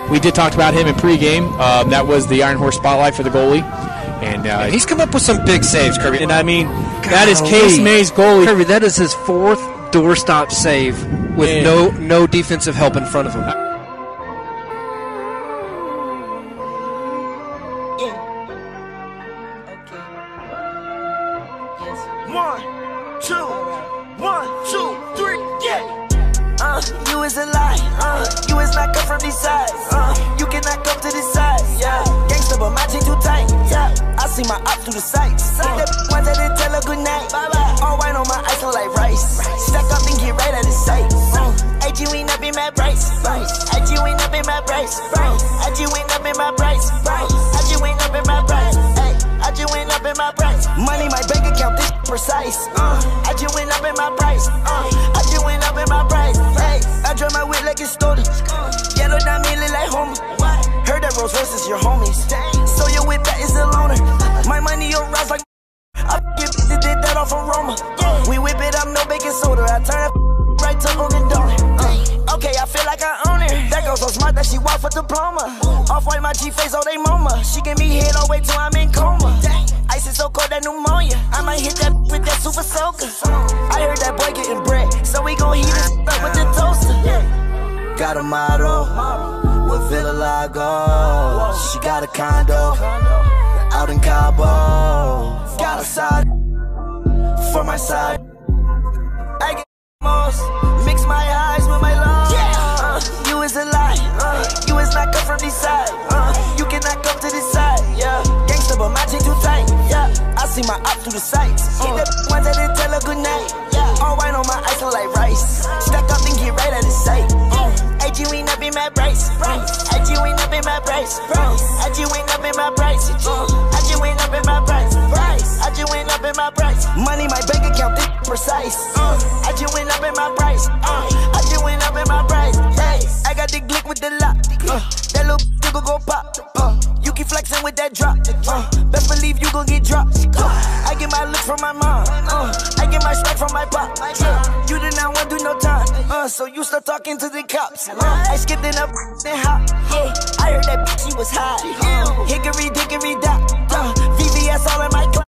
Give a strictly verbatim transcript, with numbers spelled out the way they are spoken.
we did talk about him in pregame. Um, that was the Iron Horse spotlight for the goalie. And, uh, and he's come up with some big saves, Kirby. And I mean, God, that is Case May's goalie. Kirby, that is his fourth doorstop save with Man. no no defensive help in front of him. One, two, one, two, three, yeah. Uh, you is a lie. Uh, you is not come from these sides. Uh, you cannot come to this side. Yeah, gangsta, but my chain too tight. Yeah, I see my op through the sights. Uh, the ones that didn't tell her good night. Bye bye. All white on my ice look like rice. Stack up and get right out of sight. Uh, I G ain't up in my price. I G ain't up in my price. I G ain't up in my price. I G ain't up in my price. I just went up in my price. Money, my bank account, this precise. Uh, I just went up in my price. Uh, I just went up in my price. Hey, I drive my whip like it's stolen. Yellow diamond look like Homer. Heard that Rolls Royce is your homies. So your whip that is the loaner. My money, your rise like I get did that off from Roma. We whip it up, no baking soda. I turn it right to Dunkin' Donut. Uh, okay, I feel like I own it. That girl so smart that she walk for diploma. Off white, my G face, oh they MoMA. She give me head all the way till I'm in coma. Ice is so cold that pneumonia. I might hit that with that super soaker. I heard that boy getting bread, so we gon' heat it up with the toaster. Got a model with Villa Lago. She got a condo out in Cabo. Got a side for my side. I get most mix my highs with my lows. Uh, you is a lie. Uh, you is not come from this side. Uh, you cannot come to this side. Yeah, gangsta, but my chain too tight. Yeah, I see my op through the sights. Uh, the ones that didn't tell her good night. Yeah, all white on my ice look like rice. Stack up and get right out of sight. Uh, I G ain't up in my price. I G ain't up in my price. I G ain't up in my price. Uh, I G ain't up in my price. I G ain't up in my price. Money, my bank account, this precise. Uh, I G went up in my price. Uh, I G went up in my price. Hey, I got the glick with the lock. Uh, that little nigga go pop. Uh, you keep flexing with that drop. Uh, best believe you gon' get dropped. Uh, I get my look from my mom. Uh, I get my strike from my pop. Uh, you did not want to do no time. Uh, so you start talking to the cops. Uh, I skipped it up and hop. Yeah, I heard that bitch she was hot. Uh, hickory dickory dock. Uh, V V S all in my